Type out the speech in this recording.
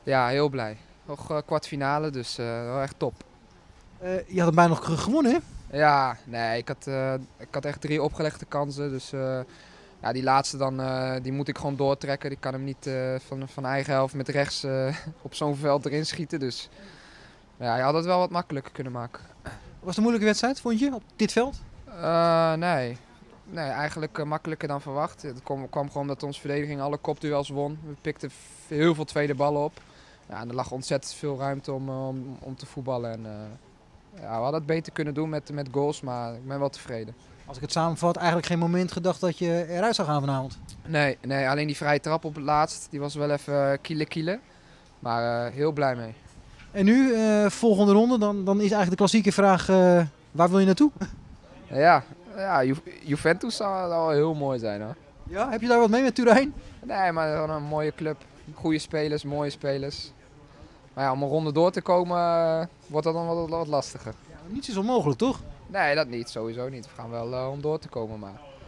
Ja, heel blij. Nog kwartfinale, dus wel echt top. Je had hem bijna nog gewonnen, hè? Ja, nee, ik had echt 3 opgelegde kansen. Dus ja, die laatste dan, die moet ik gewoon doortrekken. Die kan hem niet van eigen helft met rechts op zo'n veld erin schieten. Dus ja, je had het wel wat makkelijker kunnen maken. Was het een moeilijke wedstrijd, vond je, op dit veld? Nee. Nee, eigenlijk makkelijker dan verwacht. Het kwam gewoon omdat onze verdediging alle kopduels won. We pikten heel veel tweede ballen op. Ja, en er lag ontzettend veel ruimte om te voetballen. En, ja, we hadden het beter kunnen doen met goals, maar ik ben wel tevreden. Als ik het samenvat, eigenlijk geen moment gedacht dat je eruit zou gaan vanavond. Nee, alleen die vrije trap op het laatst, die was wel even kiele. Maar heel blij mee. En nu, volgende ronde, dan is eigenlijk de klassieke vraag, waar wil je naartoe? Ja, Juventus zou wel heel mooi zijn hoor. Ja, heb je daar wat mee met Turijn? Nee, maar gewoon een mooie club. Goede spelers, mooie spelers. Maar ja, om een ronde door te komen wordt dat dan wat lastiger. Ja, niets is onmogelijk, toch? Nee, dat niet. Sowieso niet. We gaan wel om door te komen, maar